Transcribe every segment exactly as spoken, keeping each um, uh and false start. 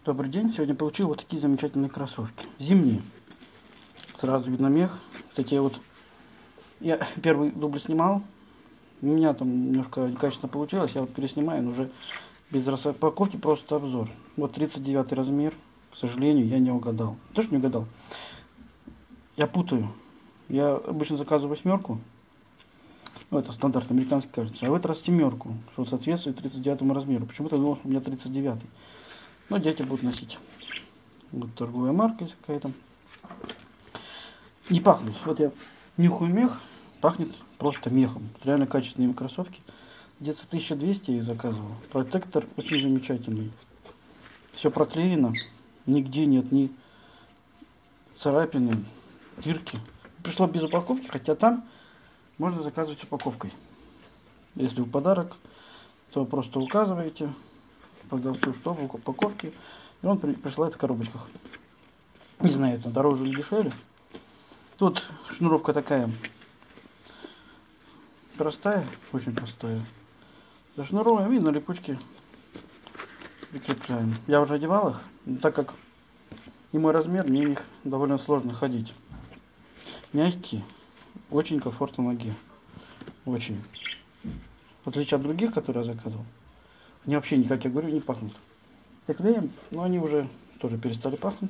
Добрый день. Сегодня получил вот такие замечательные кроссовки. Зимние. Сразу видно мех. Кстати, вот я первый дубль снимал. У меня там немножко некачественно получилось. Я вот переснимаю, но уже без распаковки, просто обзор. Вот тридцать девятый размер. К сожалению, я не угадал. Не то, что не угадал. Я путаю. Я обычно заказываю восьмерку. Ну, это стандарт американский, кажется. А в этот раз семерку, что соответствует тридцать девятому размеру. Почему-то думал, что у меня тридцать девятый. Но дети будут носить. Вот торговая марка какая-то. Не пахнет. Вот я нюхаю мех, пахнет просто мехом. Реально качественные кроссовки. Где-то тысяча двести я их заказывал. Протектор очень замечательный. Все проклеено. Нигде нет ни царапины, дырки. Пришло без упаковки, хотя там можно заказывать упаковкой. Если в подарок, то просто указываете продавцу, что в упаковке, и он при, присылает в коробочках. Не знаю, это дороже или дешевле. Тут шнуровка такая простая, очень простая. Зашнуровываем и на липучке прикрепляем. Я уже одевал их, но так как не мой размер, мне в них довольно сложно ходить. Мягкие, очень комфортно ноге. Очень. В отличие от других, которые я заказывал, они вообще никак, я говорю, не пахнут. Я клеем, но они уже тоже перестали пахнуть.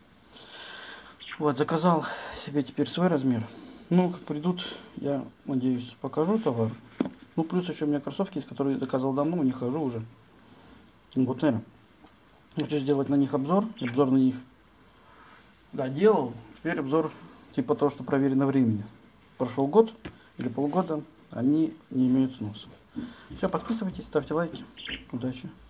Вот, заказал себе теперь свой размер. Ну, как придут, я надеюсь, покажу товар. Ну, плюс еще у меня кроссовки, которые я заказал давно, не хожу уже. Вот, наверное. Хочу сделать на них обзор. Обзор на них, да, делал. Теперь обзор типа того, что проверено времени. Прошел год или полгода, они не имеют сноса. Все, подписывайтесь, ставьте лайки. Удачи.